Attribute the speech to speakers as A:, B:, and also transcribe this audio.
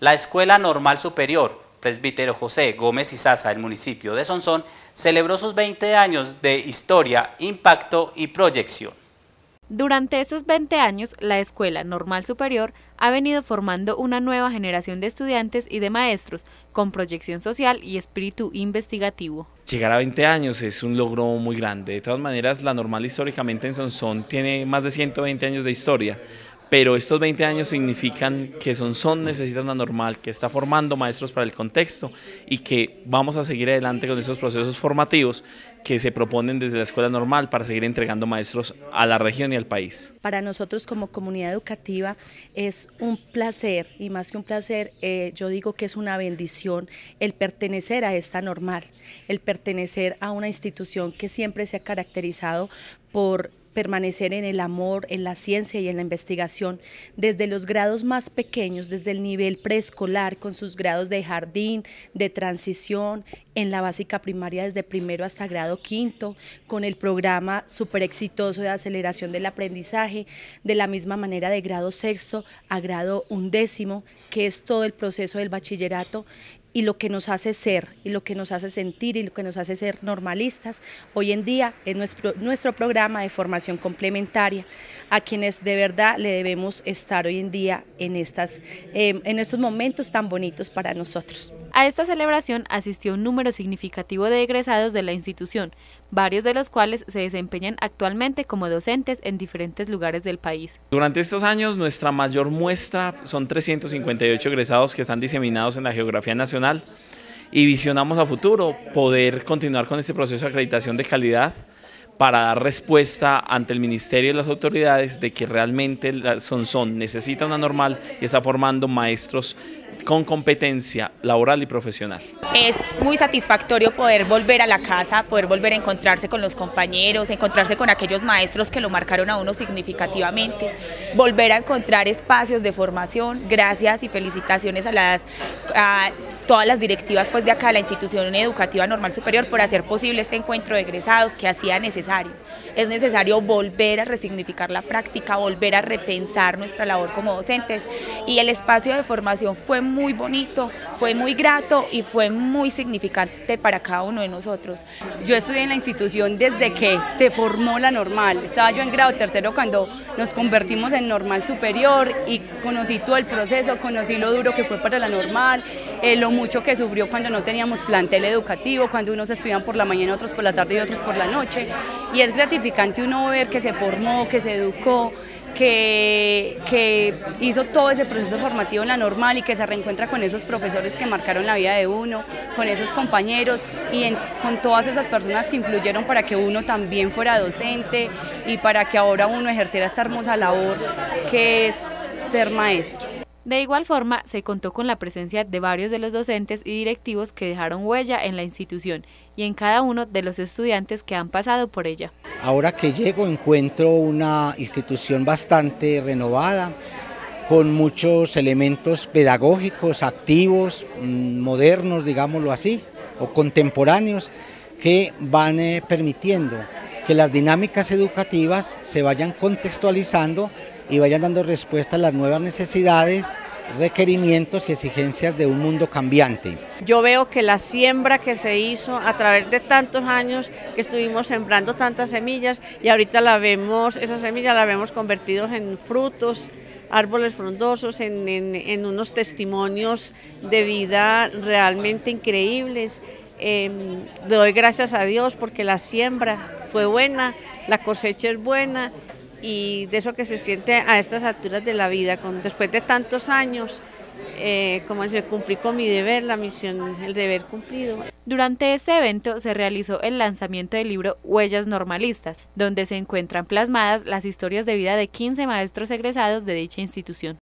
A: La Escuela Normal Superior Presbítero José Gómez Izaza del municipio de Sonsón celebró sus 20 años de historia, impacto y proyección.
B: Durante esos 20 años, la Escuela Normal Superior ha venido formando una nueva generación de estudiantes y de maestros con proyección social y espíritu investigativo.
C: Llegar a 20 años es un logro muy grande. De todas maneras, la Normal históricamente en Sonsón tiene más de 120 años de historia, pero estos 20 años significan que Sonsón necesita una Normal que está formando maestros para el contexto y que vamos a seguir adelante con esos procesos formativos que se proponen desde la Escuela Normal para seguir entregando maestros a la región y al país.
D: Para nosotros como comunidad educativa es un placer, y más que un placer, yo digo que es una bendición el pertenecer a esta Normal, el pertenecer a una institución que siempre se ha caracterizado por permanecer en el amor, en la ciencia y en la investigación, desde los grados más pequeños, desde el nivel preescolar, con sus grados de jardín, de transición, en la básica primaria desde primero hasta grado quinto, con el programa súper exitoso de aceleración del aprendizaje, de la misma manera de grado sexto a grado undécimo, que es todo el proceso del bachillerato, y lo que nos hace ser, y lo que nos hace sentir, y lo que nos hace ser normalistas, hoy en día es nuestro programa de formación complementaria, a quienes de verdad le debemos estar hoy en día en estos momentos tan bonitos para nosotros.
B: A esta celebración asistió un número significativo de egresados de la institución, varios de los cuales se desempeñan actualmente como docentes en diferentes lugares del país.
C: Durante estos años nuestra mayor muestra son 358 egresados que están diseminados en la geografía nacional y visionamos a futuro poder continuar con este proceso de acreditación de calidad para dar respuesta ante el Ministerio y las autoridades de que realmente Sonsón necesita una Normal y está formando maestros con competencia laboral y profesional.
E: Es muy satisfactorio poder volver a la casa, poder volver a encontrarse con los compañeros, encontrarse con aquellos maestros que lo marcaron a uno significativamente, volver a encontrar espacios de formación. Gracias y felicitaciones a todas las directivas pues de acá, la institución educativa Normal Superior, por hacer posible este encuentro de egresados que hacía necesario. Es necesario volver a resignificar la práctica, volver a repensar nuestra labor como docentes, y el espacio de formación fue muy bonito, fue muy grato y fue muy significante para cada uno de nosotros.
F: Yo estudié en la institución desde que se formó la Normal. Estaba yo en grado tercero cuando nos convertimos en Normal Superior y conocí todo el proceso, conocí lo duro que fue para la Normal, lo mucho que sufrió cuando no teníamos plantel educativo, cuando unos estudiaban por la mañana, otros por la tarde y otros por la noche, y es gratificante uno ver que se formó, que se educó, que hizo todo ese proceso formativo en la Normal y que se reencuentra con esos profesores que marcaron la vida de uno, con esos compañeros y con todas esas personas que influyeron para que uno también fuera docente y para que ahora uno ejerciera esta hermosa labor que es ser maestro.
B: De igual forma, se contó con la presencia de varios de los docentes y directivos que dejaron huella en la institución y en cada uno de los estudiantes que han pasado por ella.
G: Ahora que llego encuentro una institución bastante renovada, con muchos elementos pedagógicos, activos, modernos, digámoslo así, o contemporáneos, que van permitiendo que las dinámicas educativas se vayan contextualizando y vayan dando respuesta a las nuevas necesidades, requerimientos y exigencias de un mundo cambiante.
H: Yo veo que la siembra que se hizo a través de tantos años que estuvimos sembrando tantas semillas, y ahorita esas semillas las vemos convertidos en frutos, árboles frondosos, en unos testimonios de vida realmente increíbles. Le doy gracias a Dios porque la siembra fue buena, la cosecha es buena, y de eso que se siente a estas alturas de la vida, después de tantos años, como se cumplí con mi deber, la misión, el deber cumplido.
B: Durante este evento se realizó el lanzamiento del libro Huellas Normalistas, donde se encuentran plasmadas las historias de vida de 15 maestros egresados de dicha institución.